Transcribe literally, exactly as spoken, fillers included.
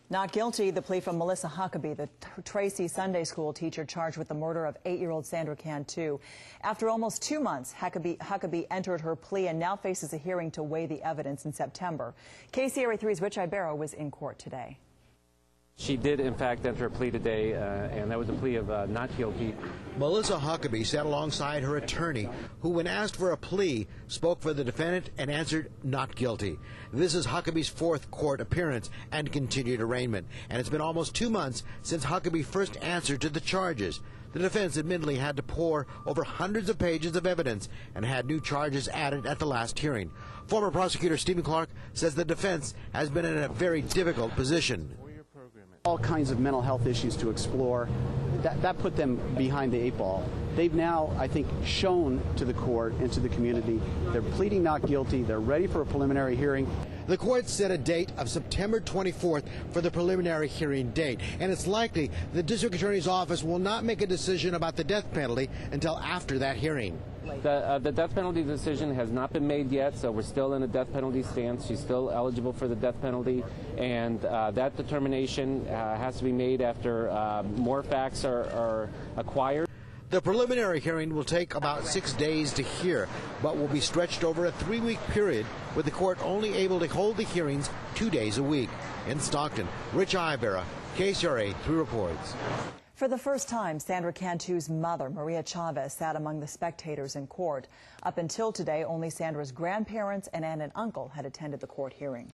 Not guilty, the plea from Melissa Huckabee, the Tracy Sunday school teacher charged with the murder of eight-year-old Sandra Cantu. After almost two months, Huckabee, Huckabee entered her plea and now faces a hearing to weigh the evidence in September. K C R A three's Rich Ibarra was in court today. She did, in fact, enter a plea today, uh, and that was a plea of uh, not guilty. Melissa Huckabee sat alongside her attorney, who, when asked for a plea, spoke for the defendant and answered not guilty. This is Huckabee's fourth court appearance and continued arraignment, and it's been almost two months since Huckabee first answered to the charges. The defense admittedly had to pour over hundreds of pages of evidence and had new charges added at the last hearing. Former prosecutor Stephen Clark says the defense has been in a very difficult position. All kinds of mental health issues to explore. That, that put them behind the eight ball. They've now, I think, shown to the court and to the community they're pleading not guilty. They're ready for a preliminary hearing. The court set a date of September twenty-fourth for the preliminary hearing date, and it's likely the district attorney's office will not make a decision about the death penalty until after that hearing. The, uh, the death penalty decision has not been made yet, so we're still in a death penalty stance. She's still eligible for the death penalty, and uh, that determination uh, has to be made after uh, more facts are, are acquired. The preliminary hearing will take about six days to hear, but will be stretched over a three-week period, with the court only able to hold the hearings two days a week. In Stockton, Rich Ibarra, K C R A three reports. For the first time, Sandra Cantu's mother, Maria Chavez, sat among the spectators in court. Up until today, only Sandra's grandparents and aunt and uncle had attended the court hearing.